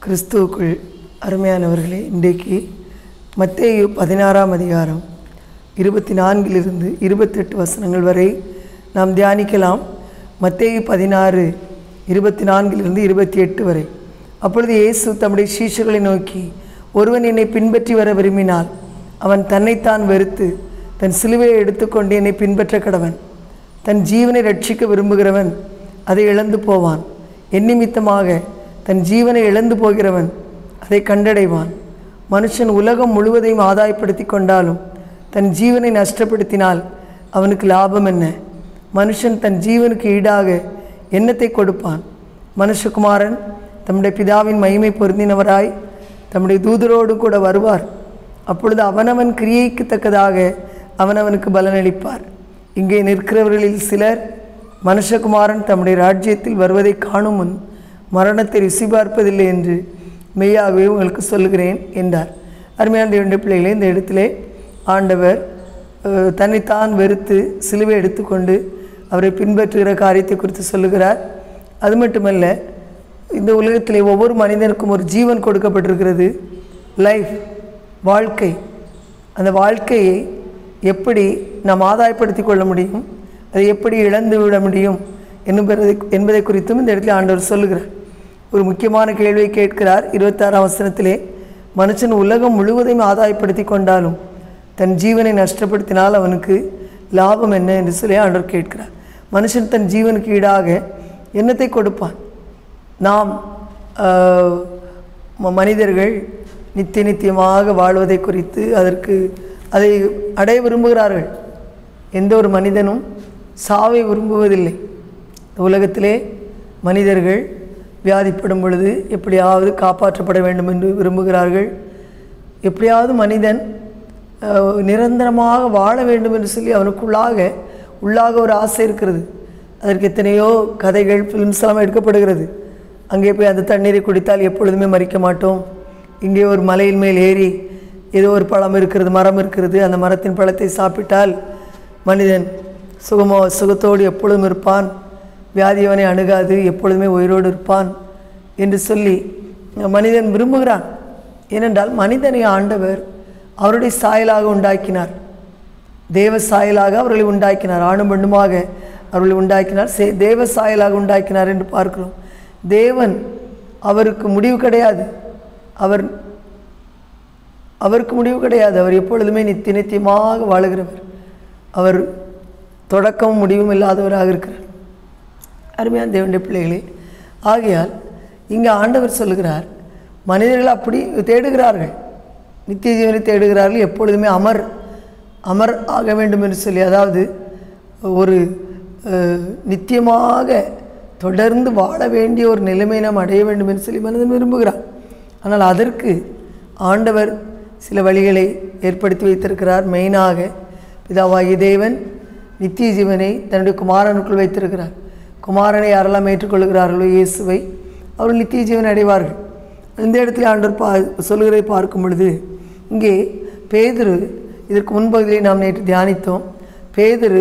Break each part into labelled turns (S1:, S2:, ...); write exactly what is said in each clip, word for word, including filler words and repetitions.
S1: கிறிஸ்துவுக்குள் அருமையானவர்களே, இன்றைக்கு மத்தேயு பதினாறாம் அதிகாரம் இருபத்தி நான்கிலிருந்து இருபத்தெட்டு வசனங்கள் வரை நாம் தியானிக்கலாம். மத்தேயு பதினாறு இருபத்தி நான்கிலிருந்து இருபத்தி எட்டு வரை. அப்பொழுது இயேசு தம்முடைய சீஷர்களை நோக்கி, ஒருவன் என்னை பின்பற்றி வர விரும்பினால் அவன் தன்னைத்தான் வெறுத்து தன் சிலுவையை எடுத்துக்கொண்டு என்னை பின்பற்ற கடவன். தன் ஜீவனை ரட்சிக்க விரும்புகிறவன் அதை இழந்து போவான். என் நிமித்தமாக தன் ஜீவனை இழந்து போகிறவன் அதை கண்டடைவான். மனுஷன் உலகம் முழுவதையும் ஆதாயப்படுத்தி கொண்டாலும் தன் ஜீவனை நஷ்டப்படுத்தினால் அவனுக்கு லாபம் என்ன? மனுஷன் தன் ஜீவனுக்கு ஈடாக என்னத்தை கொடுப்பான்? மனுஷகுமாரன் தம்முடைய பிதாவின் மகிமை பொருந்தினவராய் தம்முடைய தூதரோடு கூட வருவார். அப்பொழுது அவனவன் கிரியைக்கு தக்கதாக அவனவனுக்கு பலனளிப்பார். இங்கே நிற்கிறவர்களில் சிலர் மனுஷகுமாரன் தம்முடைய ராஜ்யத்தில் வருவதை காணும் முன் மரணத்தை ருசி பார்ப்பதில்லை என்று மெய்யாகவே உங்களுக்கு சொல்லுகிறேன் என்றார். அருமையான தேவனுடைய பிள்ளைகளே, இந்த இடத்திலே ஆண்டவர் தன்னைத்தான் வெறுத்து சிலுவை எடுத்துக்கொண்டு அவரை பின்பற்றுகிற காரியத்தை குறித்து சொல்லுகிறார். அது மட்டுமல்ல, இந்த உலகத்திலே ஒவ்வொரு மனிதனுக்கும் ஒரு ஜீவன் கொடுக்கப்பட்டிருக்கிறது, லைஃப், வாழ்க்கை. அந்த வாழ்க்கையை எப்படி நாம் ஆதாயப்படுத்தி கொள்ள முடியும், அதை எப்படி இழந்து விட முடியும் என்பதை என்பதை குறித்தும் இந்த இடத்துல ஆண்டவர் சொல்லுகிறார். ஒரு முக்கியமான கேள்வியை கேட்கிறார். இருபத்தாறாம் வசனத்திலே, மனுஷன் உலகம் முழுவதையும் ஆதாயப்படுத்தி கொண்டாலும் தன் ஜீவனை நஷ்டப்படுத்தினால் அவனுக்கு லாபம் என்ன என்று சொல்லி ஆண்டவர் கேட்கிறார். மனுஷன் தன் ஜீவனுக்கு ஈடாக என்னத்தை கொடுப்பான்? நாம் மனிதர்கள் நித்திய நித்தியமாக வாழ்வதை குறித்து அதற்கு அதை அடைய விரும்புகிறார்கள். எந்த ஒரு மனிதனும் சாவை விரும்புவதில்லை. உலகத்திலே மனிதர்கள் வியாதிப்படும் பொழுது எப்படியாவது காப்பாற்றப்பட வேண்டும் என்று விரும்புகிறார்கள். எப்படியாவது மனிதன் நிரந்தரமாக வாழ வேண்டும் என்று சொல்லி அவனுக்குள்ளாக உள்ளாக ஒரு ஆசை இருக்கிறது. அதற்கு எத்தனையோ கதைகள், ஃபிலிம்ஸ் எல்லாம் எடுக்கப்படுகிறது. அங்கே போய் அந்த தண்ணீரை குடித்தால் எப்பொழுதுமே மறிக்க மாட்டோம். இங்கே ஒரு மலையின் மேல் ஏறி ஏதோ ஒரு பழம் இருக்கிறது, மரம் இருக்கிறது, அந்த மரத்தின் பழத்தை சாப்பிட்டால் மனிதன் சுகமோ சுகத்தோடு எப்பொழுதும் இருப்பான், வியாதியவனை அணுகாது, எப்பொழுதுமே உயிரோடு இருப்பான் என்று சொல்லி மனிதன் விரும்புகிறான். ஏனென்றால் மனிதனை ஆண்டவர் அவருடைய சாயலாக உண்டாக்கினார், தேவ சாயலாக அவர்களை உண்டாக்கினார், ஆணும் பெண்ணுமாக அவர்களை உண்டாக்கினார், சே தேவ சாயலாக உண்டாக்கினார் என்று பார்க்கிறோம். தேவன் அவருக்கு முடிவு கிடையாது, அவர் அவருக்கு முடிவு கிடையாது. அவர் எப்பொழுதுமே நித்திய நித்தியமாக வாழுகிறவர். அவர் தொடக்கமும் முடிவும் இல்லாதவராக இருக்கிறார். அருமையான தேவனுடைய பிள்ளைகளே, ஆகையால் இங்கே ஆண்டவர் சொல்லுகிறார், மனிதர்கள் அப்படி தேடுகிறார்கள், நித்திய ஜீவனை தேடுகிறார்கள், எப்பொழுதுமே அமர் அமர் ஆக வேண்டும் என்று சொல்லி, அதாவது ஒரு நித்தியமாக தொடர்ந்து வாழ வேண்டிய ஒரு நிலைமை நாம் அடைய வேண்டும் என்று சொல்லி மனிதன் விரும்புகிறார். ஆனால் அதற்கு ஆண்டவர் சில வழிகளை ஏற்படுத்தி வைத்திருக்கிறார். மெயினாக பிதாவாகிய தேவன் நித்திய ஜீவனை தன்னுடைய குமாரனுக்குள் வைத்திருக்கிறார். குமாரனை யாரெல்லாம் ஏற்றுக்கொள்கிறார்களோ, இயேசுவை, அவர்கள் நித்திய ஜீவனை அடைவார்கள். இந்த இடத்துல ஆண்டவர் பா சொல்லுகிறதை பார்க்கும் பொழுது, இங்கே பேதுரு, இதற்கு முன்பகுதியை நாம் நேற்று தியானித்தோம். பேதுரு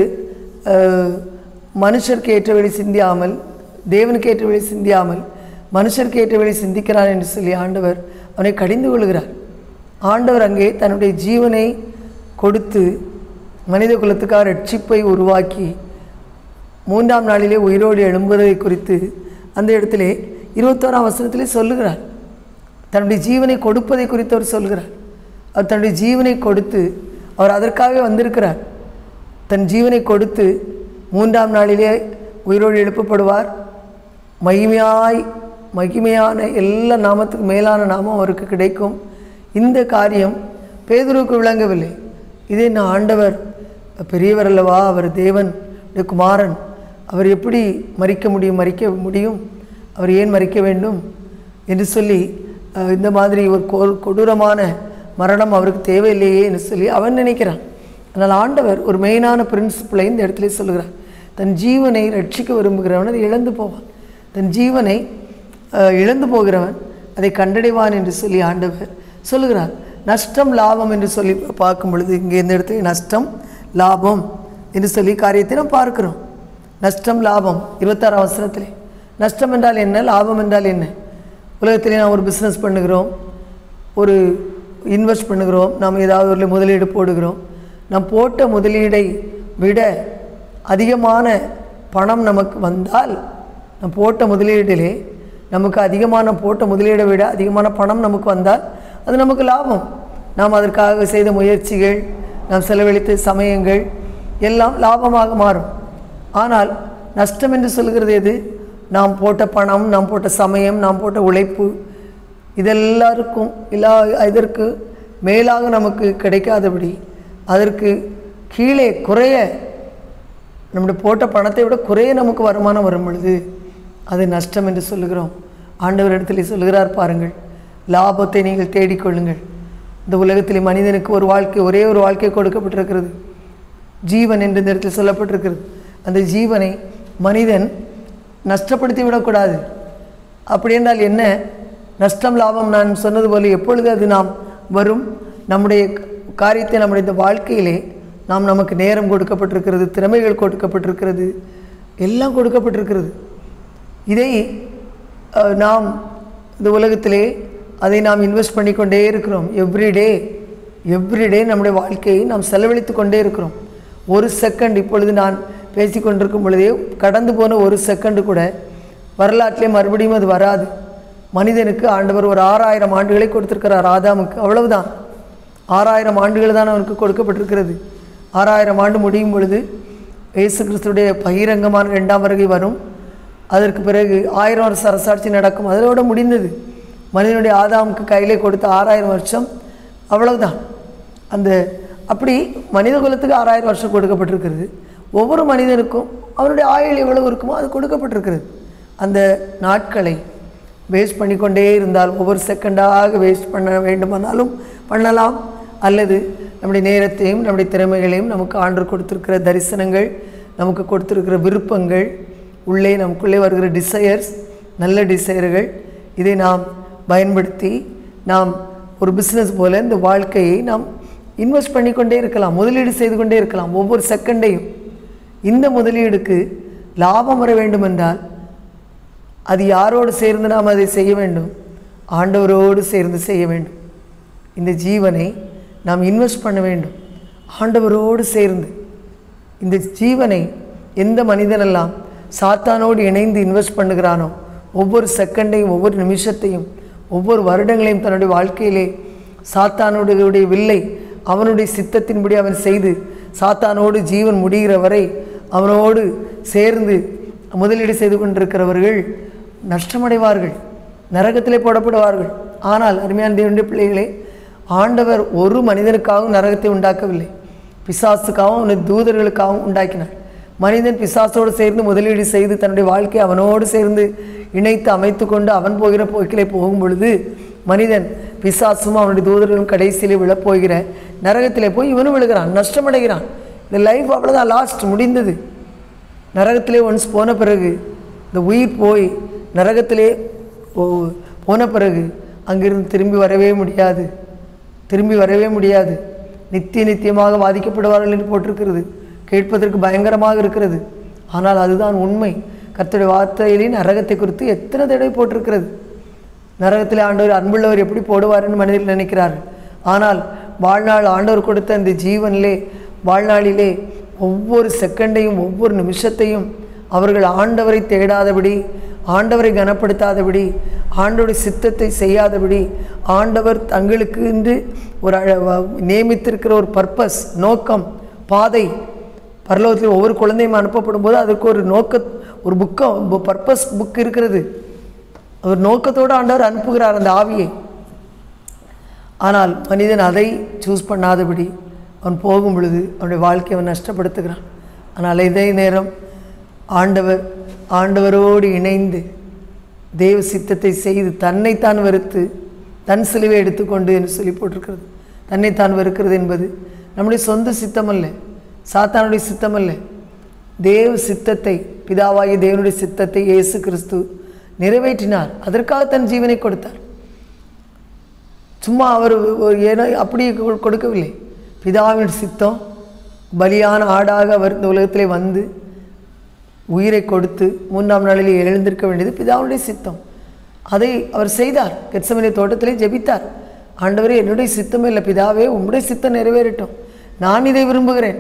S1: மனுஷருக்கு ஏற்ற வழி சிந்தியாமல், தேவனுக்கு ஏற்ற வழி சிந்தியாமல் மனுஷருக்கு ஏற்ற வழி சிந்திக்கிறான் என்று சொல்லி ஆண்டவர் அவனை கடிந்து கொள்கிறார். ஆண்டவர் அங்கே தன்னுடைய ஜீவனை கொடுத்து மனித குலத்துக்காக ரட்சிப்பை உருவாக்கி மூன்றாம் நாளிலே உயிரோடு எழும்புவதை குறித்து அந்த இடத்திலே இருபத்தோராம் வசனத்திலே சொல்லுகிறார். தன்னுடைய ஜீவனை கொடுப்பதை குறித்து அவர் சொல்கிறார். அவர் தன்னுடைய ஜீவனை கொடுத்து, அவர் அதற்காகவே வந்திருக்கிறார். தன் ஜீவனை கொடுத்து மூன்றாம் நாளிலே உயிரோடு எழுப்பப்படுவார். மகிமையாய் மகிமையான எல்லா நாமத்துக்கு மேலான நாமம் அவருக்கு கிடைக்கும். இந்த காரியம் பேதுருவுக்கு விளங்கவில்லை. இதே நான் ஆண்டவர் பெரியவர் அல்லவா, அவர் தேவன் குமாரன், அவர் எப்படி மறிக்க முடியும் மறிக்க முடியும் அவர் ஏன் மறிக்க வேண்டும் என்று சொல்லி, இந்த மாதிரி ஒரு கொடூரமான மரணம் அவருக்கு தேவையில்லையே என்று சொல்லி அவன் நினைக்கிறான். ஆனால் ஆண்டவர் ஒரு மெயினான பிரின்சிபிளை இந்த இடத்துல சொல்லுகிறார். தன் ஜீவனை ரட்சிக்க விரும்புகிறவன் அதை இழந்து போவான், தன் ஜீவனை இழந்து போகிறவன் அதை கண்டடைவான் என்று சொல்லி ஆண்டவர் சொல்லுகிறார். நஷ்டம் லாபம் என்று சொல்லி பார்க்கும் பொழுது, இங்கே இந்த இடத்துல நஷ்டம் லாபம் என்று சொல்லி காரியத்தை நாம் பார்க்கிறோம். நஷ்டம் லாபம் இருபத்தாறாம் வசனத்திலே நஷ்டம் என்றால் என்ன, லாபம் என்றால் என்ன? உலகத்திலே நாம் ஒரு பிஸ்னஸ் பண்ணுகிறோம், ஒரு இன்வெஸ்ட் பண்ணுகிறோம், நாம் ஏதாவது ஒரு முதலீடு போடுகிறோம். நாம் போட்ட முதலீடை விட அதிகமான பணம் நமக்கு வந்தால், நம் போட்ட முதலீடிலே நமக்கு அதிகமான போட்ட முதலீடை விட அதிகமான பணம் நமக்கு வந்தால் அது நமக்கு லாபம். நாம் அதற்காக செய்த முயற்சிகள், நாம் செலவழித்த சமயங்கள் எல்லாம் லாபமாக மாறும். ஆனால் நஷ்டம் என்று சொல்கிறது எது? நாம் போட்ட பணம், நாம் போட்ட சமயம், நாம் போட்ட உழைப்பு, இதெல்லாருக்கும் எல்லா இதற்கு மேலாக நமக்கு கிடைக்காதபடி, அதற்கு கீழே குறைய, நம்முடைய போட்ட பணத்தை விட குறைய நமக்கு வருமானம் வரும் பொழுது அது நஷ்டம் என்று சொல்லுகிறோம். ஆண்டவர் இடத்துல சொல்லுகிறார், பாருங்கள், லாபத்தை நீங்கள் தேடிக்கொள்ளுங்கள். இந்த உலகத்தில் மனிதனுக்கு ஒரு வாழ்க்கை, ஒரே ஒரு வாழ்க்கை கொடுக்கப்பட்டிருக்கிறது, ஜீவன் என்று இந்த இடத்தில் சொல்லப்பட்டிருக்கிறது. அந்த ஜீவனை மனிதன் நஷ்டப்படுத்தி விடக்கூடாது. அப்படி என்றால் என்ன? நஷ்டம் லாபம் நான் சொன்னது போல எப்பொழுது அது நாம் வரும்? நம்முடைய காரியத்தை, நம்முடைய இந்த வாழ்க்கையிலே நாம் நமக்கு நேரம் கொடுக்கப்பட்டிருக்கிறது, திறமைகள் கொடுக்கப்பட்டிருக்கிறது, எல்லாம் கொடுக்கப்பட்டிருக்கிறது. இதை நாம் இந்த உலகத்திலே அதை நாம் இன்வெஸ்ட் பண்ணிக்கொண்டே இருக்கிறோம். எவ்ரிடே எவ்ரிடே நம்முடைய வாழ்க்கையை நாம் செலவழித்து கொண்டே இருக்கிறோம். ஒரு செகண்ட், இப்பொழுது நான் பேசிக்கொண்டிருக்கும் பொழுதே கடந்து போன ஒரு செகண்டு கூட வரலாற்றிலே மறுபடியும் அது வராது. மனிதனுக்கு ஆண்டவர் ஒரு ஆறாயிரம் ஆண்டுகளை கொடுத்திருக்கிறார். ஆதாமுக்கு அவ்வளவுதான், ஆறாயிரம் ஆண்டுகள் தான் அவனுக்கு கொடுக்கப்பட்டிருக்கிறது. ஆறாயிரம் ஆண்டு முடியும் பொழுது இயேசு கிறிஸ்துடைய பகிரங்கமான இரண்டாம் வருகை வரும். அதற்கு பிறகு ஆயிரம் வருஷ அரசாட்சி நடக்கும். அதோட முடிந்தது. மனிதனுடைய ஆதாமுக்கு கையிலே கொடுத்த ஆறாயிரம் வருஷம் அவ்வளவுதான். அந்த அப்படி மனித குலத்துக்கு ஆறாயிரம் வருஷம் கொடுக்கப்பட்டிருக்கிறது. ஒவ்வொரு மனிதனுக்கும் அவருடைய ஆயுள் எவ்வளவு இருக்குமோ அது கொடுக்கப்பட்டிருக்கிறது. அந்த நாட்களை வேஸ்ட் பண்ணிக்கொண்டே இருந்தால், ஒவ்வொரு செகண்டாக வேஸ்ட் பண்ண வேண்டுமானாலும் பண்ணலாம். அல்லது நம்முடைய நேரத்தையும் நம்முடைய திறமைகளையும் நமக்கு ஆண்டு கொடுத்திருக்கிற தரிசனங்கள், நமக்கு கொடுத்திருக்கிற விருப்பங்கள், உள்ளே நமக்குள்ளே வருகிற டிசையர்ஸ், நல்ல டிசையர்கள், இதை நாம் பயன்படுத்தி நாம் ஒரு பிஸ்னஸ் போல இந்த வாழ்க்கையை நாம் இன்வெஸ்ட் பண்ணிக்கொண்டே இருக்கலாம், முதலீடு செய்து கொண்டே இருக்கலாம் ஒவ்வொரு செகண்டையும். இந்த முதலீடுக்கு லாபம் வர வேண்டும் என்றால் அது யாரோடு சேர்ந்து நாம் அதை செய்ய வேண்டும்? ஆண்டவரோடு சேர்ந்து செய்ய வேண்டும். இந்த ஜீவனை நாம் இன்வெஸ்ட் பண்ண வேண்டும் ஆண்டவரோடு சேர்ந்து. இந்த ஜீவனை எந்த மனிதனெல்லாம் சாத்தானோடு இணைந்து இன்வெஸ்ட் பண்ணுகிறானோ, ஒவ்வொரு செகண்டையும், ஒவ்வொரு நிமிஷத்தையும், ஒவ்வொரு வருடங்களையும் தன்னுடைய வாழ்க்கையிலே சாத்தானுடைய வில்லை அவனுடைய சித்தத்தின்படி அவன் செய்து சாத்தானோடு ஜீவன் முடிகிற வரை அவனோடு சேர்ந்து முதலீடு செய்து கொண்டிருக்கிறவர்கள் நஷ்டமடைவார்கள், நரகத்திலே போடப்படுவார்கள். ஆனால் அருமையான தேவனுடைய பிள்ளைகளே, ஆண்டவர் ஒரு மனிதனுக்காகவும் நரகத்தை உண்டாக்கவில்லை, பிசாசுக்காகவும் அவனுடைய தூதர்களுக்காகவும் உண்டாக்கினார். மனிதன் பிசாசோடு சேர்ந்து முதலீடு செய்து தன்னுடைய வாழ்க்கையை அவனோடு சேர்ந்து இணைத்து அமைத்து கொண்டு அவன் போகிற போக்கிலே போகும் பொழுது மனிதன் பிசாசும் அவனுடைய தூதர்களும் கடைசியிலே விழப்போகிற நரகத்திலே போய் இவனும் விழுகிறான், நஷ்டமடைகிறான். இந்த லைஃப் அவ்வளோதான், லாஸ்ட், முடிந்தது. நரகத்திலே ஒன்ஸ் போன பிறகு, இந்த உயிர் போய் நரகத்திலே போன பிறகு அங்கிருந்து திரும்பி வரவே முடியாது, திரும்பி வரவே முடியாது. நித்திய நித்தியமாக பாதிக்கப்படுவார்கள் என்று போட்டிருக்கிறது. கேட்பதற்கு பயங்கரமாக இருக்கிறது, ஆனால் அதுதான் உண்மை. கர்த்தருடைய வார்த்தையிலே நரகத்தை குறித்து எத்தனை தடவை போட்டிருக்கிறது. நரகத்தில் ஆண்டவர் அன்புள்ளவர் எப்படி போடுவார் என்று மனிதர்கள் நினைக்கிறார்கள். ஆனால் வாழ்நாள் ஆண்டவர் கொடுத்த இந்த ஜீவனிலே, வாழ்நாளிலே ஒவ்வொரு செகண்டையும், ஒவ்வொரு நிமிஷத்தையும் அவர்கள் ஆண்டவரை தேடாதபடி, ஆண்டவரை கனப்படுத்தாதபடி, ஆண்டவருடைய சித்தத்தை செய்யாதபடி, ஆண்டவர் தங்களுக்கு என்று ஒரு நியமித்திருக்கிற ஒரு பர்பஸ், நோக்கம், பாதை, பரலோகத்தில் ஒவ்வொரு குழந்தையும் அனுப்பப்படும் போது அதுக்கு ஒரு நோக்க, ஒரு புக்கம், பர்பஸ் புக் இருக்கிறது. ஒரு நோக்கத்தோடு ஆண்டவர் அனுப்புகிறார் அந்த ஆவியை. ஆனால் மனிதன் அதை சூஸ் பண்ணாதபடி அவன் போகும் பொழுது அவனுடைய வாழ்க்கையை அவன் நஷ்டப்படுத்துகிறான். ஆனால் இதே நேரம் ஆண்டவர் ஆண்டவரோடு இணைந்து தேவ சித்தத்தை செய்து தன்னைத்தான் வெறுத்து தன் சிலுவை எடுத்துக்கொண்டு என்று சொல்லி போட்டிருக்கிறது. தன்னைத்தான் வெறுக்கிறது என்பது நம்முடைய சொந்த சித்தம் அல்ல, சாத்தானுடைய சித்தம் அல்ல. தேவ சித்தத்தை, பிதாவாகிய தேவனுடைய சித்தத்தை இயேசு கிறிஸ்து நிறைவேற்றினார். அதற்காக தன் ஜீவனை கொடுத்தார். சும்மா அவர் ஏனோ அப்படி கொடுக்கவில்லை. பிதாவின் சித்தம், பலியான ஆடாக அவர் இந்த உலகத்திலே வந்து உயிரை கொடுத்து மூன்றாம் நாளில் எழுந்திருக்க வேண்டியது பிதாவுடைய சித்தம். அதை அவர் செய்தார். கெத்செமனே தோட்டத்திலே ஜெபித்தார். ஆண்டவரே, என்னுடைய சித்தமே இல்லை பிதாவே, உம்முடைய சித்தம் நிறைவேறட்டும், நான் இதை விரும்புகிறேன்,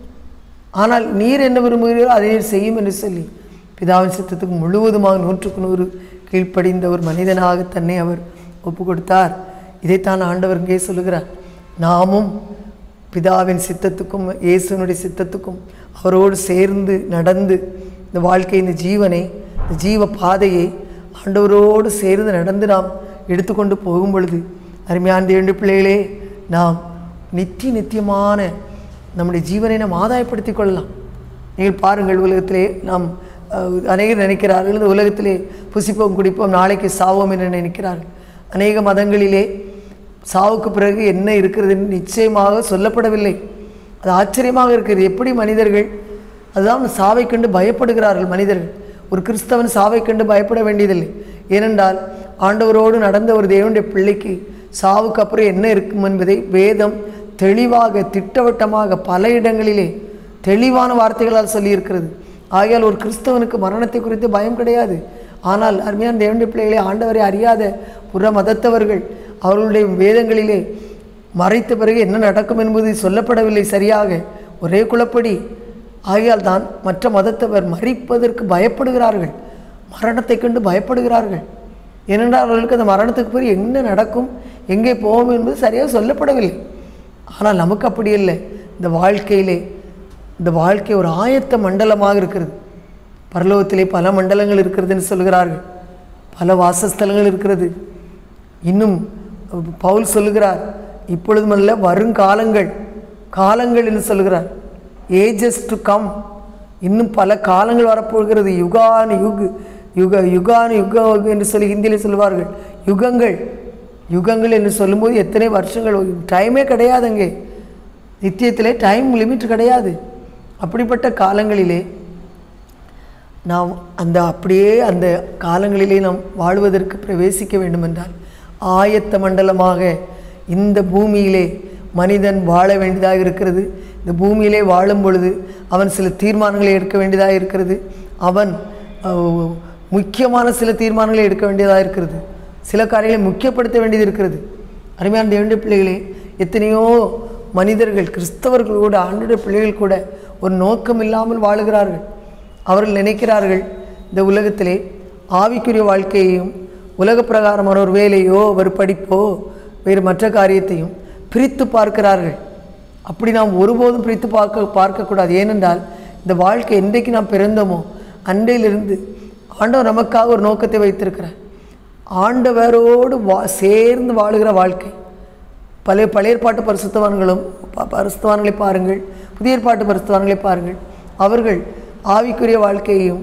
S1: ஆனால் நீர் என்ன விரும்புகிறீரோ அதை நீர் செய்யும் என்று சொல்லி பிதாவின் சித்தத்துக்கு முழுவதுமாக நூற்றுக்கு நூறு கீழ்ப்படிந்த ஒரு மனிதனாக தன்னை அவர் ஒப்பு கொடுத்தார். இதைத்தான் ஆண்டவர் இங்கே சொல்லுகிறார். நாமும் பிதாவின் சித்தத்துக்கும் இயேசுனுடைய சித்தத்துக்கும் அவரோடு சேர்ந்து நடந்து இந்த வாழ்க்கை, இந்த ஜீவனை, இந்த ஜீவ பாதையை ஆண்டவரோடு சேர்ந்து நடந்து நாம் எடுத்துக்கொண்டு போகும் பொழுது அருமையான தேவனுடைய பிள்ளைகளே, நாம் நித்திய நித்தியமான நம்முடைய ஜீவனை நாம் ஆதாயப்படுத்தி கொள்ளலாம். நீங்கள் பாருங்கள், உலகத்திலே நாம் அநேகர் நினைக்கிறார்கள், இந்த உலகத்திலே புசிப்போம் குடிப்போம் நாளைக்கு சாவோம் என்று நினைக்கிறார்கள். அநேக மதங்களிலே சாவுக்கு பிறகு என்ன இருக்கிறது நிச்சயமாக சொல்லப்படவில்லை. அது ஆச்சரியமாக இருக்கிறது. எப்படி மனிதர்கள் அதுதான் சாவை கண்டு பயப்படுகிறார்கள். மனிதர்கள், ஒரு கிறிஸ்தவன் சாவை கண்டு பயப்பட வேண்டியதில்லை. ஏனென்றால் ஆண்டவரோடு நடந்த ஒரு தேவனுடைய பிள்ளைக்கு சாவுக்கு அப்புறம் என்ன இருக்கும் என்பதை வேதம் தெளிவாக திட்டவட்டமாக பல இடங்களிலே தெளிவான வார்த்தைகளால் சொல்லியிருக்கிறது. ஆகையால் ஒரு கிறிஸ்தவனுக்கு மரணத்தை குறித்து பயம் கிடையாது. ஆனால் அருமையான தேவனுடைய பிள்ளைகளை, ஆண்டவரை அறியாத புற மதத்தவர்கள் அவர்களுடைய வேதங்களிலே மறைத்த பிறகு என்ன நடக்கும் என்பது சொல்லப்படவில்லை சரியாக, ஒரே குழப்படி. ஆகையால் தான் மற்ற மதத்தவர் மறிப்பதற்கு பயப்படுகிறார்கள், மரணத்தை கண்டு பயப்படுகிறார்கள். ஏனென்றால் அவர்களுக்கு அந்த மரணத்துக்கு பிறகு என்ன நடக்கும், எங்கே போவோம் என்பது சரியாக சொல்லப்படவில்லை. ஆனால் நமக்கு அப்படி இல்லை. இந்த வாழ்க்கையிலே இந்த வாழ்க்கை ஒரு ஆயத்த மண்டலமாக இருக்கிறது. பரலோகத்திலே பல மண்டலங்கள் இருக்கிறதுன்னு சொல்கிறார்கள், பல வாசஸ்தலங்கள் இருக்கிறது. இன்னும் பவுல் சொல்லுகிறார், இப்பொழுதுமல்ல வருங்காலங்கள், காலங்கள் என்று சொல்கிறார், ஏஜஸ் டு கம், இன்னும் பல காலங்கள் வரப்போகிறது. யுகான் யுக் யுக யுகான் யுக என்று சொல்லி ஹிந்தியிலே சொல்வார்கள். யுகங்கள் யுகங்கள் என்று சொல்லும்போது எத்தனை வருஷங்கள், டைமே கிடையாது. அங்கே நித்தியத்திலே டைம் லிமிட் கிடையாது. அப்படிப்பட்ட காலங்களிலே நாம் அந்த அப்படியே அந்த காலங்களிலே நாம் வாழ்வதற்கு பிரவேசிக்க வேண்டுமென்றால் ஆயத்த மண்டலமாக இந்த பூமியிலே மனிதன் வாழ வேண்டியதாக இருக்கிறது. இந்த பூமியிலே வாழும் பொழுது அவன் சில தீர்மானங்களை எடுக்க வேண்டியதாக இருக்கிறது. அவன் முக்கியமான சில தீர்மானங்களை எடுக்க வேண்டியதாக இருக்கிறது. சில காரியங்களை முக்கியப்படுத்த வேண்டியது இருக்கிறது. அருமையான தேவனுடைய பிள்ளைகளே, எத்தனையோ மனிதர்கள், கிறிஸ்தவர்கள் கூட, ஆண்டவருடைய பிள்ளைகள் கூட ஒரு நோக்கம் இல்லாமல் வாழுகிறார்கள். அவர்கள் நினைக்கிறார்கள் இந்த உலகத்திலே ஆவிக்குரிய வாழ்க்கையையும் உலக பிரகாரமான ஒரு வேலையோ ஒரு படிப்போ வேறு மற்ற காரியத்தையும் பிரித்து பார்க்கிறார்கள். அப்படி நாம் ஒருபோதும் பிரித்து பார்க்க பார்க்கக்கூடாது. ஏனென்றால் இந்த வாழ்க்கை என்றைக்கு நாம் பிறந்தோமோ அன்றையிலிருந்து ஆண்டவர் நமக்காக ஒரு நோக்கத்தை வைத்திருக்கிறார். ஆண்டவரோடு வா சேர்ந்து வாழுகிற வாழ்க்கை. பழைய பழைய ஏற்பாட்டு பரிசுத்தவான்களும் பரிசுத்தவான்களை பாருங்கள், புதிய ஏற்பாட்டு பரிசுத்தவான்களை பாருங்கள். அவர்கள் ஆவிக்குரிய வாழ்க்கையையும்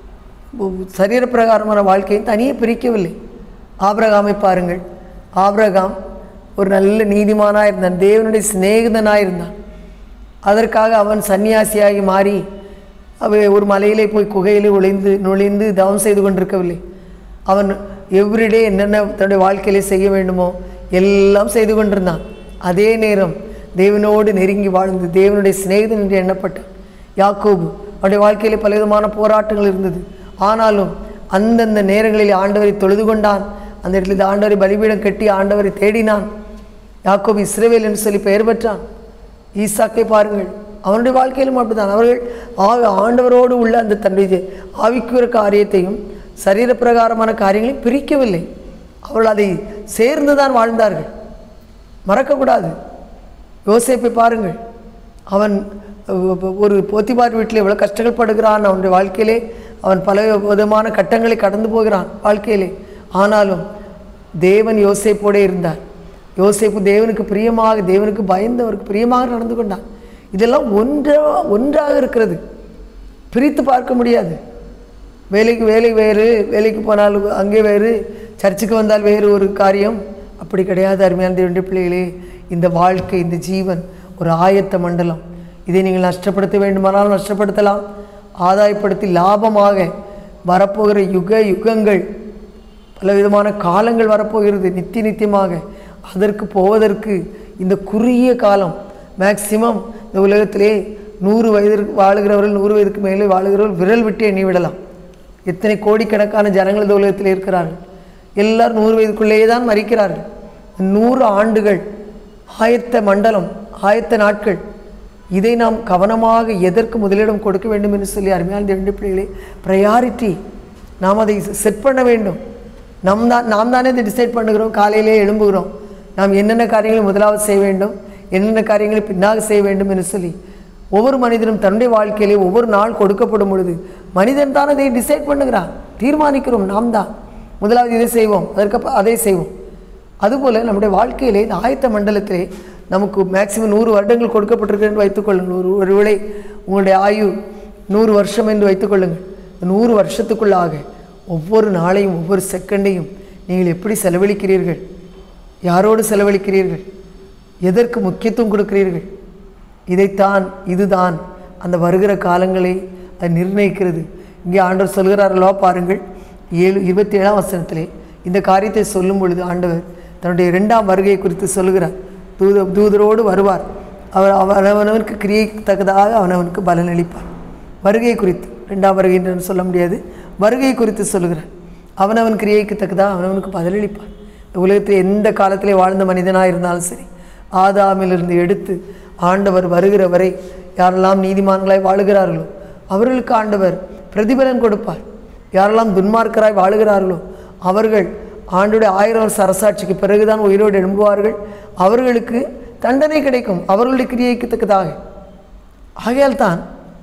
S1: சரீர பிரகாரமான வாழ்க்கையும் தனியே பிரிக்கவில்லை. ஆபிரகாமை பாருங்கள். ஆபிரகாம் ஒரு நல்ல நீதிமானாக இருந்தான், தேவனுடைய சிநேகிதனாக இருந்தான். அதற்காக அவன் சன்னியாசியாகி மாறி அவ ஒரு மலையிலே போய் குகையிலே ஒளிந்து நுழைந்து தவம் செய்து கொண்டிருக்கவில்லை. அவன் எவ்ரிடே என்னென்ன தன்னுடைய வாழ்க்கையிலே செய்ய வேண்டுமோ எல்லாம் செய்து கொண்டிருந்தான். அதே நேரம் தேவனோடு நெருங்கி வாழ்ந்து தேவனுடைய சிநேகிதன் என்று எண்ணப்பட்டான். யாக்கோபு, அவருடைய வாழ்க்கையிலே பலவிதமான போராட்டங்கள் இருந்தது. ஆனாலும் அந்தந்த நேரங்களில் ஆண்டவரை தொழுது கொண்டான். அந்த இடத்துல ஆண்டவரை பலிபீடம் கட்டி ஆண்டவரை தேடினான். யாக்கோபு இஸ்ரவேல் என்று சொல்லி பெயர் பெற்றான். ஈசாக்கை பாருங்கள், அவனுடைய வாழ்க்கையிலும் அப்படித்தான். அவர்கள் ஆண்டவரோடு உள்ள அந்த தன்னுடைய ஆவிக்குரிய காரியத்தையும் சரீர பிரகாரமான காரியங்களையும் பிரிக்கவில்லை. அவர்கள் அதை சேர்ந்து தான் வாழ்ந்தார்கள். மறக்கக்கூடாது. யோசேப்பை பாருங்கள், அவன் ஒரு போத்திபார் வீட்டில் எவ்வளோ கஷ்டங்கள் படுகிறான். அவனுடைய வாழ்க்கையிலே அவன் பல விதமான கட்டங்களை கடந்து போகிறான் வாழ்க்கையிலே. ஆனாலும் தேவன் யோசேப்போடே இருந்தார். யோசேப்பு தேவனுக்கு பிரியமாக, தேவனுக்கு பயந்தவருக்கு பிரியமாக நடந்து கொண்டான். இதெல்லாம் ஒன்றா ஒன்றாக இருக்கிறது, பிரித்து பார்க்க முடியாது. வேலைக்கு வேலை வேறு, வேலைக்கு போனால் அங்கே வேறு, சர்ச்சுக்கு வந்தால் வேறு ஒரு காரியம். அப்படி கிடையாது. அருமையான தேவனுடைய பிள்ளைகளே, இந்த வாழ்க்கை, இந்த ஜீவன் ஒரு ஆயத்த மண்டலம். இதை நீங்கள் நஷ்டப்படுத்த வேண்டுமானாலும் நஷ்டப்படுத்தலாம், ஆதாயப்படுத்தி லாபமாக வரப்போகிற யுக யுகங்கள், பலவிதமான காலங்கள் வரப்போகிறது நித்திய நித்தியமாக. அதற்கு போவதற்கு இந்த குறுகிய காலம், மேக்சிமம் இந்த உலகத்திலே நூறு வயதிற்கு வாழுகிறவர்கள், நூறு வயதுக்கு மேலே வாழுகிறவர்கள் விரல் விட்டு எண்ணி விடலாம். எத்தனை கோடிக்கணக்கான ஜனங்கள் இந்த உலகத்தில் இருக்கிறார்கள். எல்லாரும் நூறு வயதுக்குள்ளேயே தான் மரிக்கிறார்கள். நூறு ஆண்டுகள் ஆயத்த மண்டலம், ஆயத்த நாட்கள், இதை நாம் கவனமாக எதற்கு முதலிடம் கொடுக்க வேண்டும் என்று சொல்லி அருமையான ரெண்டு பிள்ளைகளே, ப்ரையாரிட்டி நாம் அதை செட் பண்ண வேண்டும். நம் தான் நாம் தானே இதை டிசைட் பண்ணுகிறோம். காலையிலே எழும்புகிறோம், நாம் என்னென்ன காரியங்களை முதலாவது செய்ய வேண்டும், என்னென்ன காரியங்களை பின்னாக செய்ய வேண்டும் என்று சொல்லி ஒவ்வொரு மனிதனும் தன்னுடைய வாழ்க்கையிலே ஒவ்வொரு நாள் கொடுக்கப்படும் பொழுது மனிதன் தான் அதை டிசைட் பண்ணுகிறான், தீர்மானிக்கிறோம். நாம் தான் முதலாவது இதை செய்வோம், அதற்கப்புறம் அதை செய்வோம். அதுபோல் நம்முடைய வாழ்க்கையிலே இந்த ஆயத்த மண்டலத்திலே நமக்கு மேக்சிமம் நூறு வருடங்கள் கொடுக்கப்பட்டிருக்கு என்று வைத்துக்கொள்ளுங்கள். ஒரு ஒருவேளை உங்களுடைய ஆயு நூறு வருஷம் என்று வைத்துக்கொள்ளுங்கள். நூறு வருஷத்துக்குள்ளாக ஒவ்வொரு நாளையும் ஒவ்வொரு செகண்டையும் நீங்கள் எப்படி செலவழிக்கிறீர்கள், யாரோடு செலவழிக்கிறீர்கள், எதற்கு முக்கியத்துவம் கொடுக்கிறீர்கள், இதைத்தான் இதுதான் அந்த வருகிற காலங்களை அது நிர்ணயிக்கிறது. இங்கே ஆண்டவர் சொல்கிறார்களோ பாருங்கள், ஏழு இருபத்தி ஏழாம் வசனத்திலே இந்த காரியத்தை சொல்லும் பொழுது ஆண்டவர் தன்னுடைய இரண்டாம் வருகை குறித்து சொல்லுகிறார். தூத தூதரோடு வருவார், அவர் அவனவனுக்கு கிரியைக்கு தக்கதாக அவனவனுக்கு பலனளிப்பார். வருகை குறித்து, ரெண்டாம் வருகை என்று சொல்ல முடியாது, வருகை குறித்து சொல்லுகிறார். அவனவன் கிரியைக்கு தக்கதாக அவனவனுக்கு பதிலளிப்பார். இந்த உலகத்தில் எந்த காலத்திலே வாழ்ந்த மனிதனாக இருந்தாலும் சரி, ஆதாமிலிருந்து எடுத்து ஆண்டவர் வருகிற வரை யாரெல்லாம் நீதிமான்களாய் வாழுகிறார்களோ அவர்களுக்கு ஆண்டவர் பிரதிபலன் கொடுப்பார். யாரெல்லாம் துன்மார்க்கராய் வாழுகிறார்களோ அவர்கள் ஆண்டுடைய ஆயிரம் வருஷ அரசாட்சிக்கு பிறகுதான் உயிரோடு எழும்புவார்கள். அவர்களுக்கு தண்டனை கிடைக்கும், அவர்களுடைய கிரியைக்கு தக்கதாக. ஆகையால் தான்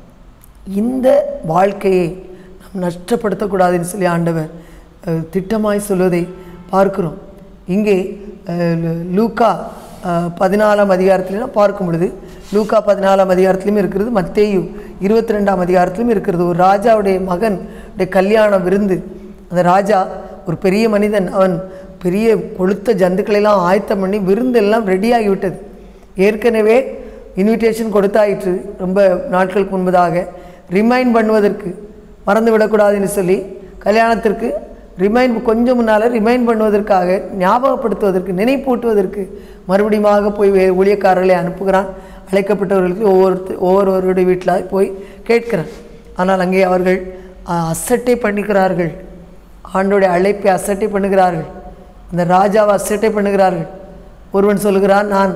S1: இந்த வாழ்க்கையை நாம் நஷ்டப்படுத்தக்கூடாதுன்னு சொல்லி ஆண்டவர் திட்டமாய் சொல்வதை பார்க்கிறோம். இங்கே லூக்கா பதினாலாம் அதிகாரத்திலாம் பார்க்கும் பொழுது, லூக்கா பதினாலாம் அதிகாரத்திலும் இருக்கிறது, மத்தேயு இருபத்தி ரெண்டாம் அதிகாரத்திலும் இருக்கிறது. ஒரு ராஜாவுடைய மகன் கல்யாண விருந்து. அந்த ராஜா ஒரு பெரிய மனிதன், அவன் பெரிய கொளுத்த ஜந்துக்களெல்லாம் ஆயத்தம் பண்ணி விருந்தெல்லாம் ரெடியாகிவிட்டது. ஏற்கனவே இன்விடேஷன் கொடுத்தாயிற்று ரொம்ப நாட்களுக்கு முன்பதாக. ரிமைண்ட் பண்ணுவதற்கு, மறந்து விடக்கூடாதுன்னு சொல்லி கல்யாணத்திற்கு ரிமைண்ட் கொஞ்சம் முன்னால் ரிமைண்ட் பண்ணுவதற்காக, ஞாபகப்படுத்துவதற்கு, நினைப்பூட்டுவதற்கு மறுபடியும் போய் ஊழியக்காரர்களை அனுப்புகிறான். அழைக்கப்பட்டவர்களுக்கு ஒவ்வொருத்தர் ஒவ்வொருவருடைய வீட்டில் போய் கேட்கிறான். ஆனால் அங்கே அவர்கள் அசட்டை பண்ணிக்கிறார்கள், ஆண்டோடைய அழைப்பை அசட்டை பண்ணுகிறார்கள், அந்த ராஜாவை அசட்டை பண்ணுகிறார்கள். ஒருவன் சொல்கிறான், நான்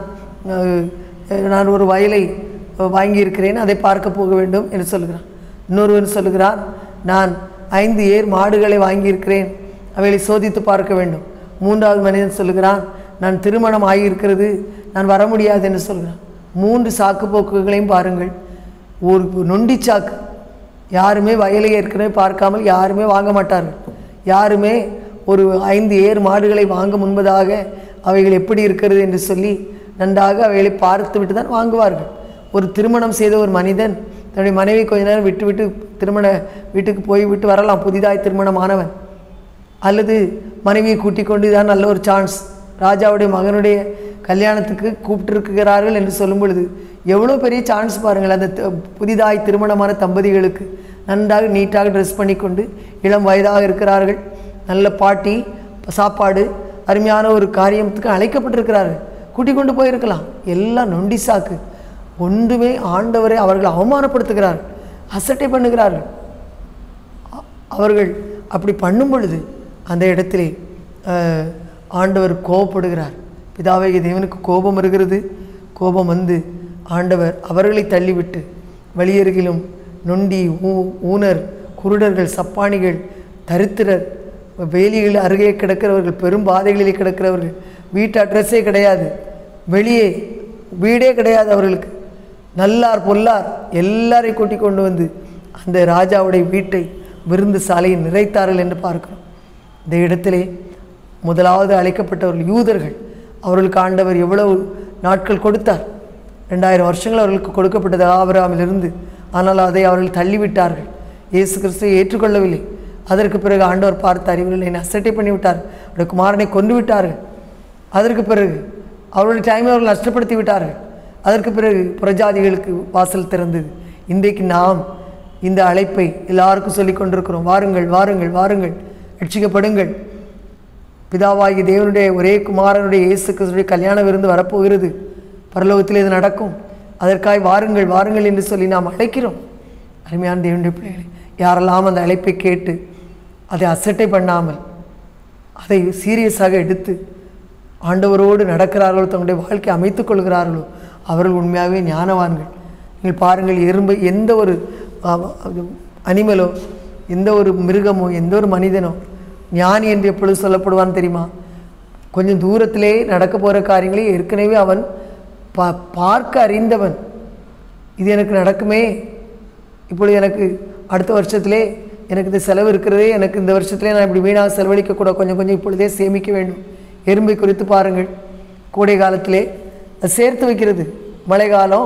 S1: நான் ஒரு வயலை வாங்கியிருக்கிறேன், அதை பார்க்க போக வேண்டும் என்று சொல்கிறான். இன்னொருவன் சொல்கிறான், நான் ஐந்து ஏர் மாடுகளை வாங்கியிருக்கிறேன், அவைகளை சோதித்து பார்க்க வேண்டும். மூன்றாவது மனிதன் சொல்கிறான், நான் திருமணம் ஆகியிருக்கிறது, நான் வர முடியாது என்று சொல்கிறான். மூன்று சாக்கு போக்குகளையும் பாருங்கள். ஒரு நொண்டி சாக்கு. யாருமே வயலை ஏற்கனவே பார்க்காமல் யாருமே வாங்க மாட்டார்கள். யாருமே ஒரு ஐந்து ஏர் மாடுகளை வாங்க முன்பதாக அவைகள் எப்படி இருக்கிறது என்று சொல்லி நன்றாக அவைகளை பார்த்து விட்டு தான் வாங்குவார்கள். ஒரு திருமணம் செய்த ஒரு மனிதன் தன்னுடைய மனைவி கொஞ்ச நேரம் விட்டு விட்டு திருமண வீட்டுக்கு போய் விட்டு வரலாம், புதிதாய் திருமணமானவன். அல்லது மனைவியை கூட்டிக் கொண்டு தான் நல்ல ஒரு சான்ஸ், ராஜாவுடைய மகனுடைய கல்யாணத்துக்கு கூப்பிட்டுருக்கிறார்கள் என்று சொல்லும் பொழுது எவ்வளோ பெரிய சான்ஸ் பாருங்கள். அந்த புதிதாய் திருமணமான தம்பதிகளுக்கு நன்றாக நீட்டாக ட்ரெஸ் பண்ணி கொண்டு இளம் வயதாக இருக்கிறார்கள், நல்ல பாட்டி சாப்பாடு அருமையான ஒரு காரியத்துக்கு அழைக்கப்பட்டிருக்கிறார்கள், கூட்டிக் கொண்டு போயிருக்கலாம். எல்லாம் நொண்டி சாக்கு. ஒன்றுமே ஆண்டவரை அவர்கள் அவமானப்படுத்துகிறார்கள், அசட்டை பண்ணுகிறார்கள். அவர்கள் அப்படி பண்ணும் பொழுது அந்த இடத்திலே ஆண்டவர் கோபப்படுகிறார். பிதாவை தேவனுக்கு கோபம் வருகிறது. கோபம் வந்து ஆண்டவர் அவர்களை தள்ளிவிட்டு வெளியருகிலும் நொண்டி, ஊ ஊனர், குருடர்கள், சப்பானிகள், தரித்திரர், வேலிகள் அருகே கிடக்கிறவர்கள், பெரும் பாதைகளிலே கிடக்கிறவர்கள், வீட்டு அட்ரஸே கிடையாது, வெளியே வீடே கிடையாது அவர்களுக்கு, நல்லார் பொல்லார் எல்லாரையும் கூட்டிக் கொண்டு வந்து அந்த ராஜாவுடைய வீட்டை விருந்து சாலையை நிறைத்தார்கள் என்று பார்க்கிறோம். இந்த இடத்திலே முதலாவது அழைக்கப்பட்டவர்கள் யூதர்கள். அவர்களுக்கு ஆண்டவர் எவ்வளவு நாட்கள் கொடுத்தார்? ரெண்டாயிரம் வருஷங்கள் அவர்களுக்கு கொடுக்கப்பட்டது ஆபிரகாமிலிருந்து. ஆனால் அதை அவர்கள் தள்ளிவிட்டார்கள், இயேசு கிறிஸ்துவை ஏற்றுக்கொள்ளவில்லை. அதற்கு பிறகு ஆண்டவர் பார்த்தார், இவர்கள் என்னை அசட்டை பண்ணிவிட்டார், அவருடைய குமாரனை கொண்டு விட்டார்கள். அதற்கு பிறகு அவருடைய டைமை அவர்கள் நஷ்டப்படுத்தி விட்டார்கள். அதற்கு பிறகு புறஜாதிகளுக்கு வாசல் திறந்தது. இன்றைக்கு நாம் இந்த அழைப்பை எல்லாருக்கும் சொல்லி கொண்டிருக்கிறோம். வாருங்கள், வாருங்கள், வாருங்கள், ரட்சிக்கப்படுங்கள். பிதாவாகி தேவனுடைய ஒரே குமாரனுடைய இயேசு கிறிஸ்துடைய கல்யாண விருந்து வரப்போகிறது. பரலோகத்தில் இது நடக்கும். அதற்காக வாருங்கள், வாருங்கள் என்று சொல்லி நாம் அழைக்கிறோம். அருமையான தேவனுடைய பிள்ளைகளை, யாரெல்லாம் அந்த அழைப்பை கேட்டு அதை அசட்டை பண்ணாமல் அதை சீரியஸாக எடுத்து ஆண்டவரோடு நடக்கிறார்களோ, தங்களுடைய வாழ்க்கை அமைத்து கொள்கிறார்களோ அவர்கள் உண்மையாகவே ஞானவான்கள். நீங்கள் பாருங்கள், எறும்பை எந்த ஒரு அனிமலோ, எந்த ஒரு மிருகமோ, எந்த ஒரு மனிதனோ ஞானி என்று எப்பொழுது சொல்லப்படுவான்னு தெரியுமா? கொஞ்சம் தூரத்திலே நடக்க போகிற காரியங்களை ஏற்கனவே அவன் பா பார்க்க அறிந்தவன். இது எனக்கு நடக்குமே, இப்பொழுது எனக்கு அடுத்த வருஷத்திலே எனக்கு இந்த செலவு இருக்கிறதே, எனக்கு இந்த வருஷத்திலே நான் இப்படி வீணாக செலவழிக்கக்கூடாது, கொஞ்சம் கொஞ்சம் இப்பொழுதே சேமிக்க வேண்டும். எறும்பை குறித்து பாருங்கள், கோடை காலத்திலே அது சேர்த்து வைக்கிறது. மழை காலம்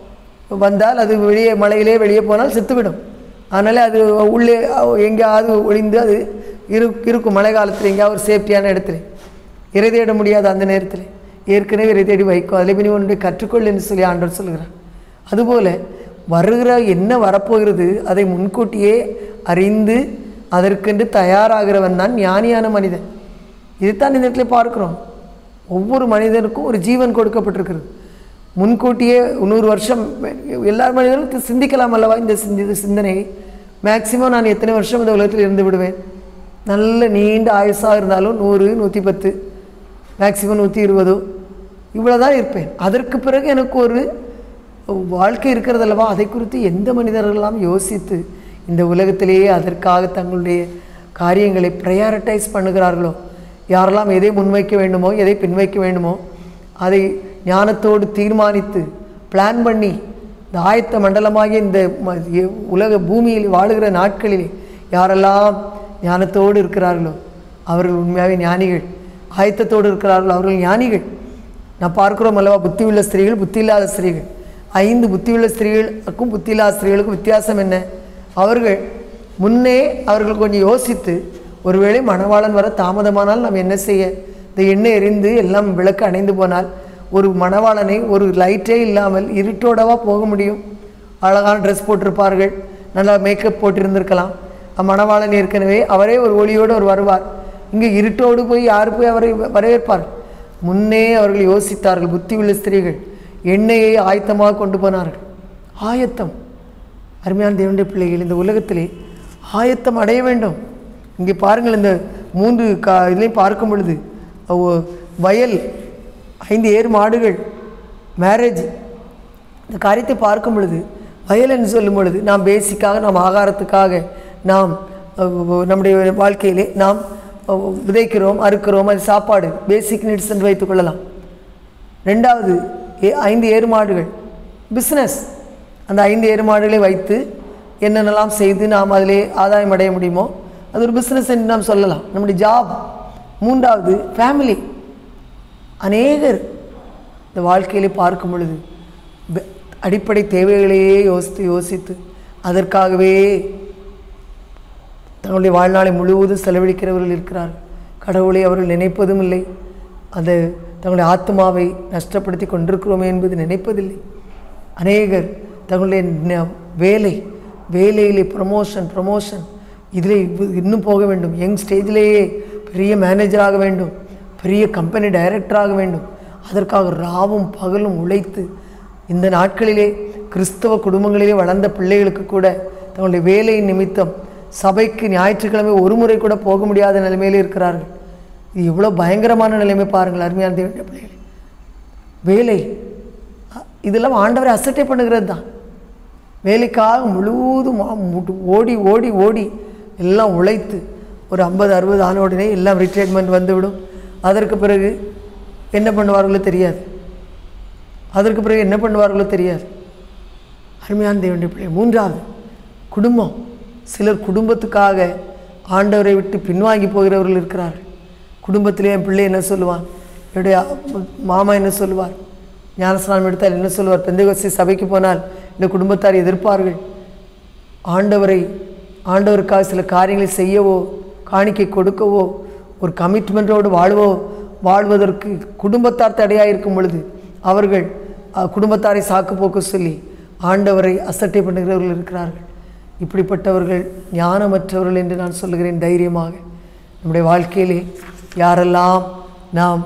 S1: வந்தால் அது வெளியே மழையிலே வெளியே போனால் செத்துவிடும். அதனால் அது உள்ளே எங்கேயாவது ஒளிந்து அது இரு இருக்கும் மழை காலத்தில் எங்கேயாவது ஒரு சேஃப்டியான இடத்துல. இறை தேட முடியாது அந்த நேரத்தில், ஏற்கனவே இறை தேடி வைக்கும். அதில் பின் ஒன்றை கற்றுக்கொள் என்று சொல்லி ஆண்டவர் சொல்கிறார். அதுபோல் வருகிற என்ன வரப்போகிறது அதை முன்கூட்டியே அறிந்து அதற்கென்று தயாராகிறவன் தான் ஞானியான மனிதன். இதுதான் இந்த இடத்துல பார்க்குறோம். ஒவ்வொரு மனிதனுக்கும் ஒரு ஜீவன் கொடுக்கப்பட்டிருக்கிறது. முன்கூட்டியே நூறு வருஷம் எல்லா மனிதர்களும் சிந்திக்கலாம் அல்லவா? இந்த சிந்தி சிந்தனையை மேக்சிமம் நான் எத்தனை வருஷம் இந்த உலகத்தில் இருந்து விடுவேன், நல்ல நீண்ட ஆயுசாக இருந்தாலும் நூறு நூற்றி பத்து மேக்சிமம் நூற்றி இருபதோ இவ்வளோதான் இருப்பேன். அதற்கு பிறகு எனக்கு ஒரு வாழ்க்கை இருக்கிறது அல்லவா? அதை குறித்து எந்த மனிதர்களெல்லாம் யோசித்து இந்த உலகத்திலேயே அதற்காக தங்களுடைய காரியங்களை ப்ரையாரிட்டைஸ் பண்ணுகிறார்களோ, யாரெல்லாம் எதை முன்வைக்க வேண்டுமோ எதை பின்வைக்க வேண்டுமோ அதை ஞானத்தோடு தீர்மானித்து பிளான் பண்ணி இந்த ஆயத்த மண்டலமாகிய இந்த உலக பூமியில் வாழுகிற நாட்களிலே யாரெல்லாம் ஞானத்தோடு இருக்கிறார்களோ அவர்கள் உண்மையாகவே ஞானிகள். ஆயத்தத்தோடு இருக்கிறார்களோ அவர்கள் ஞானிகள். நான் பார்க்குறோம் அல்லவா, புத்தி உள்ள ஸ்திரீகள், புத்தி இல்லாத ஸ்திரீகள். ஐந்து புத்தியுள்ள ஸ்திரீகளுக்கும் புத்தி இல்லாத ஸ்திரீகளுக்கும் வித்தியாசம் என்ன? அவர்கள் முன்னே அவர்கள் கொஞ்சம் யோசித்து, ஒருவேளை மணவாளன் வர தாமதமானால் நாம் என்ன செய்ய, இந்த எண்ணெய் எரிந்து எல்லாம் விளக்கு அணைந்து போனால் ஒரு மணவாளனை ஒரு லைட்டே இல்லாமல் இருட்டோடவா போக முடியும்? அழகான ட்ரெஸ் போட்டிருப்பார்கள், நல்லா மேக்கப் போட்டிருந்திருக்கலாம். மணவாளன் ஏற்கனவே அவரே ஒரு ஒளியோடு அவர் வருவார். இங்கே இருட்டோடு போய் யார் போய் அவரை வரவேற்பார்? முன்னே அவர்கள் யோசித்தார்கள். புத்தி உள்ள ஸ்திரீகள் எண்ணெயை ஆயத்தமாக கொண்டு போனார்கள். ஆயத்தம். அருமையான தேவனுடைய பிள்ளைகள், இந்த உலகத்திலே ஆயத்தம் அடைய வேண்டும். இங்கே பாருங்கள், இந்த மூன்று கா இதுலேயும் பார்க்கும் பொழுது வயல், ஐந்து ஏர் மாடுகள், மேரேஜ், இந்த காரியத்தை பார்க்கும் பொழுது வயல் என்று சொல்லும் பொழுது நாம் பேசிக்காக நாம் ஆகாரத்துக்காக நாம் நம்முடைய வாழ்க்கையிலே நாம் விதைக்கிறோம், அறுக்கிறோம், அது சாப்பாடு, பேசிக் நீட்ஸ் என்று வைத்துக் கொள்ளலாம். ரெண்டாவது ஏ ஐந்து ஏறு மாடுகள் பிஸ்னஸ். அந்த ஐந்து ஏறு மாடுகளை வைத்து என்னென்னலாம் செய்து நாம் அதிலே ஆதாயம் அடைய முடியுமோ அது ஒரு பிஸ்னஸ் என்று நாம் சொல்லலாம், நம்முடைய ஜாப். மூன்றாவது ஃபேமிலி. அநேகர் இந்த வாழ்க்கையிலே பார்க்கும் பொழுது அடிப்படை தேவைகளையே யோசித்து யோசித்து அதற்காகவே தங்களுடைய வாழ்நாளை முழுவதும் செலவழிக்கிறவர்கள் இருக்கிறார்கள். கடவுளை அவர்கள் நினைப்பதும் இல்லை, அது தங்களுடைய ஆத்மாவை நஷ்டப்படுத்தி கொண்டிருக்கிறோமே என்பது நினைப்பதில்லை. அநேகர் தங்களுடைய வேலை வேலையிலே ப்ரமோஷன் ப்ரமோஷன் இதில் இன்னும் போக வேண்டும், யங் ஸ்டேஜிலேயே பெரிய மேனேஜராக வேண்டும், பெரிய கம்பெனி டைரக்டராக வேண்டும். அதற்காக ராவும் பகலும் உழைத்து இந்த நாட்களிலே கிறிஸ்தவ குடும்பங்களிலே வளர்ந்த பிள்ளைகளுக்கு கூட தங்களுடைய வேலையின் நிமித்தம் சபைக்கு ஞாயிற்றுக்கிழமை ஒரு முறை கூட போக முடியாத நிலைமையிலே இருக்கிறார்கள். இது எவ்வளோ பயங்கரமான நிலைமை பாருங்கள் அருமையான தேவனுடைய பிள்ளைகள். வேலை இதெல்லாம் ஆண்டவரை அசட்டை பண்ணுகிறது தான். வேலைக்காக முழுவதும் ஓடி ஓடி ஓடி எல்லாம் உழைத்து ஒரு ஐம்பது அறுபது ஆன உடனே எல்லாம் ரிட்டையர்மெண்ட் வந்துவிடும். அதற்கு பிறகு என்ன பண்ணுவார்களோ தெரியாது, அதற்கு பிறகு என்ன பண்ணுவார்களோ தெரியாது. அருமையான தேவனுடைய பிள்ளை. மூன்றாவது குடும்பம். சிலர் குடும்பத்துக்காக ஆண்டவரை விட்டு பின்வாங்கி போகிறவர்கள் இருக்கிறார்கள். குடும்பத்திலே என் பிள்ளை என்ன சொல்லுவான், என்னுடைய மாமா என்ன சொல்லுவார், ஞானஸ்நானம் எடுத்தால் என்ன சொல்லுவார், பெந்தேகோஸ்தே சபைக்கு போனால் இந்த குடும்பத்தார் எதிர்ப்பார்கள். ஆண்டவரை ஆண்டவருக்காக சில காரியங்களை செய்யவோ காணிக்கை கொடுக்கவோ ஒரு கமிட்மெண்ட்டோடு வாழ்வோ வாழ்வதற்கு குடும்பத்தார் தடையாக இருக்கும் பொழுது அவர்கள் குடும்பத்தாரை சாக்கு போக்கு சொல்லி ஆண்டவரை அசட்டை பண்ணுகிறவர்கள் இருக்கிறார்கள். இப்படிப்பட்டவர்கள் ஞானமற்றவர்கள் என்று நான் சொல்லுகிறேன் தைரியமாக. நம்முடைய வாழ்க்கையிலே யாரெல்லாம் நாம்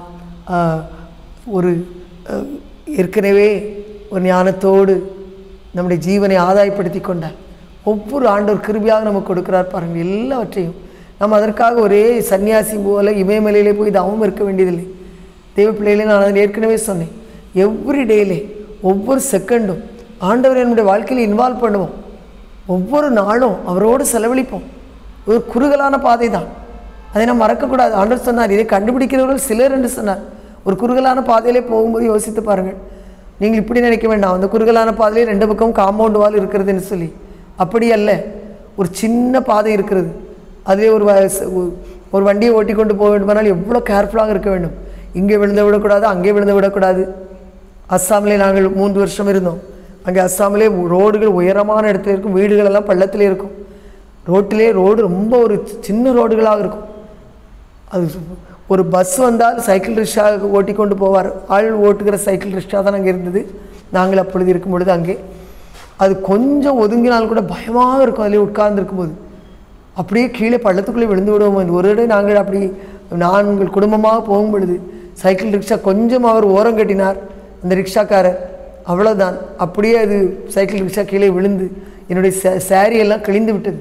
S1: ஒரு ஏற்கனவே ஒரு ஞானத்தோடு நம்முடைய ஜீவனை ஆதாயப்படுத்தி கொண்டால் ஒவ்வொரு ஆண்டவர் கிருபையாக நமக்கு கொடுக்கிறார் பாருங்கள். எல்லாவற்றையும் நாம் அதற்காக ஒரே சன்னியாசி போல இமயமலையிலே போய் தவம் இருக்க வேண்டியதில்லை. தெய்வ பிள்ளைகளே, நான் அதில் ஏற்கனவே சொன்னேன், எவ்ரி டேலே ஒவ்வொரு செகண்டும் ஆண்டவர் என்னுடைய வாழ்க்கையில் இன்வால்வ் பண்ணுவோம். ஒவ்வொரு நாளும் அவரோடு செலவழிப்போம். ஒரு குறுகலான பாதை தான், அதை நாம் மறக்கக்கூடாது. ஆண்டவர் சொன்னார், இதை கண்டுபிடிக்கிறவர்கள் சிலர் என்று சொன்னார். ஒரு குறுகலான பாதையிலே போகும்போது யோசித்து பாருங்கள். நீங்கள் இப்படி நினைக்க வேண்டாம், அந்த குறுகலான பாதையிலே ரெண்டு பக்கம் காம்பவுண்ட் வால் இருக்கிறதுன்னு சொல்லி. அப்படி அல்ல, ஒரு சின்ன பாதை இருக்கிறது. அதிலே ஒரு ஒரு வண்டியை ஓட்டி கொண்டு போக வேண்டுமானால் எவ்வளோ கேர்ஃபுல்லாக இருக்க வேண்டும். இங்கே விழுந்து விடக்கூடாது, அங்கே விழுந்து விடக்கூடாது. அஸ்ஸாமிலே நாங்கள் மூன்று வருஷம் இருந்தோம். அங்கே அஸ்ஸாமிலே ரோடுகள் உயரமான இடத்துல இருக்கும், வீடுகள் எல்லாம் பள்ளத்திலே இருக்கும். ரோட்டிலே ரோடு ரொம்ப ஒரு சின்ன ரோடுகளாக இருக்கும். அது ஒரு பஸ் வந்தால் சைக்கிள் ரிக்ஷா ஓட்டி கொண்டு போவார். ஆள் ஓட்டுகிற சைக்கிள் ரிக்ஷா தான் அங்கே இருந்தது நாங்கள் அப்பொழுது இருக்கும் பொழுது. அங்கே அது கொஞ்சம் ஒதுங்கினால் கூட பயமாக இருக்கும். அதிலே உட்கார்ந்துருக்கும் போது அப்படியே கீழே பள்ளத்துக்குள்ளே விழுந்து விடுவோம். ஒரு இடம் நாங்கள் அப்படி நாங்கள் குடும்பமாக போகும் பொழுது சைக்கிள் ரிக்ஷா கொஞ்சம் அவர் ஓரம் கட்டினார் அந்த ரிக்ஷாக்காரர், அவ்வளோதான். அப்படியே அது சைக்கிள் ரிக்ஷா கீழே விழுந்து என்னுடைய சே சாரி எல்லாம் கிழிந்து விட்டது.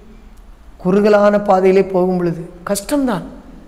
S1: குறுகலான பாதையிலே போகும் பொழுது கஷ்டம்தான்.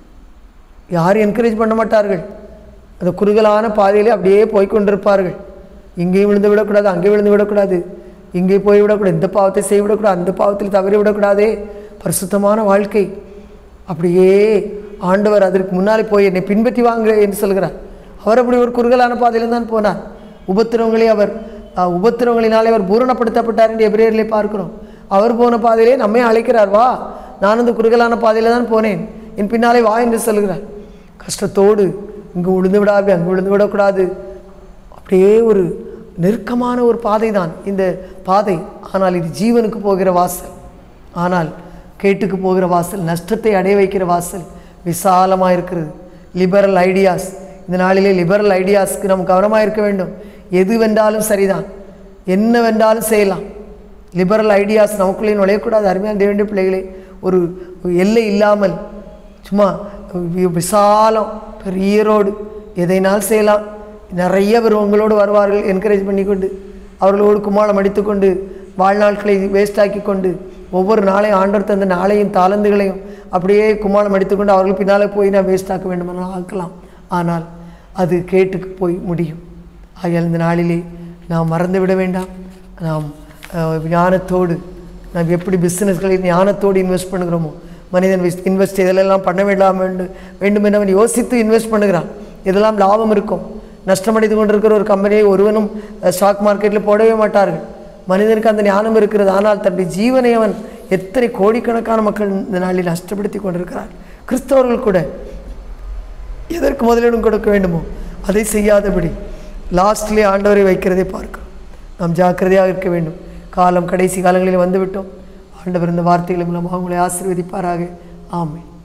S1: யாரும் என்கரேஜ் பண்ண மாட்டார்கள். அந்த குறுகலான பாதையிலே அப்படியே போய்கொண்டிருப்பார்கள். இங்கேயும் விழுந்து விடக்கூடாது, அங்கே விழுந்து விடக்கூடாது, இங்கே போய் விடக்கூடாது, இந்த பாவத்தை செய்ய விடக்கூடாது, அந்த பாவத்தில் தவறி விடக்கூடாதே. பரிசுத்தமான வாழ்க்கை. அப்படியே ஆண்டவர் அதற்கு முன்னாலே போய் என்னை பின்பற்றி வாங்க என்று சொல்கிறார். அவர் அப்படி ஒரு குறுகலான பாதையில் தான் போனார். உபத்திரவங்களே அவர் உபத்திரவங்களினாலே அவர் பூரணப்படுத்தப்பட்டார் என்று எபிரேயரிலே பார்க்கிறோம். அவர் போன பாதையிலே நம்மை அழைக்கிறார், வா, நான் அந்த குறுகலான பாதையில் தான் போனேன், என் பின்னாலே வா என்று சொல்கிறார். கஷ்டத்தோடு இங்கு விழுந்து விடாது, அங்கு விழுந்து விடக்கூடாது. அப்படியே ஒரு நெருக்கமான ஒரு பாதை தான் இந்த பாதை. ஆனால் இது ஜீவனுக்கு போகிற வாசல், ஆனால் கேட்டுக்கு போகிற வாசல், நஷ்டத்தை அடைய வைக்கிற வாசல் விசாலமாக இருக்கிறது. லிபரல் ஐடியாஸ், இந்த நாளிலே லிபரல் ஐடியாஸ்க்கு நம்ம கவனமாக இருக்க வேண்டும். எது வென்றாலும் சரிதான், என்ன வென்றாலும் செய்யலாம். லிபரல் ஐடியாஸ் நமக்குள்ளே நுழையக்கூடாது. அருமையான தேவனுடைய பிள்ளைகளே, ஒரு எல்லை இல்லாமல் சும்மா விசாலம் பெரிய ரோடு, எதைனால் செய்யலாம். நிறைய பேர் உங்களோடு வருவார்கள், என்கரேஜ் பண்ணி கொண்டு அவர்களோடு கும்மாளம் அடித்துக்கொண்டு வாழ்நாட்களை வேஸ்டாக்கி கொண்டு ஒவ்வொரு நாளையும் ஆண்டவர் தந்த நாளையும் தாளந்துகளையும் அப்படியே கும்மாளம் அடித்துக்கொண்டு அவர்கள் பின்னால் போய் நான் வேஸ்டாக்க வேண்டுமானால் ஆக்கலாம். ஆனால் அது கேட்டுக்கு போய் முடியும். ஆகையால் இந்த நாளிலே நாம் மறந்து விட வேண்டாம். நாம் ஞானத்தோடு நாம் எப்படி பிஸ்னஸ்களில் ஞானத்தோடு இன்வெஸ்ட் பண்ணுகிறோமோ, மனிதன் இன்வெஸ்ட் இதெல்லாம் பண்ண வேண்டாம் வேண்டும் வேண்டும் என்று அவன் யோசித்து இன்வெஸ்ட் பண்ணுகிறான். இதெல்லாம் லாபம் இருக்கும். நஷ்டமடைந்து கொண்டிருக்கிற ஒரு கம்பெனியை ஒருவனும் ஸ்டாக் மார்க்கெட்டில் போடவே மாட்டார்கள். மனிதனுக்கு அந்த ஞானம் இருக்கிறது. ஆனால் தன்னுடைய ஜீவனை அவன் எத்தனை கோடிக்கணக்கான மக்கள் இந்த நாளில் நஷ்டப்படுத்தி கொண்டிருக்கிறார். கிறிஸ்தவர்கள் கூட எதற்கு முதலிடம் கொடுக்க வேண்டுமோ அதை செய்யாதபடி லாஸ்ட்லேயே ஆண்டவரை வைக்கிறதை பார்க்கிறோம். நாம் ஜாக்கிரதையாக இருக்க வேண்டும். காலம் கடைசி காலங்களில் வந்துவிட்டோம். ஆண்டவர் இந்த வார்த்தைகள் மூலமாக உங்களை ஆசீர்வதிப்பாராக. ஆமென்.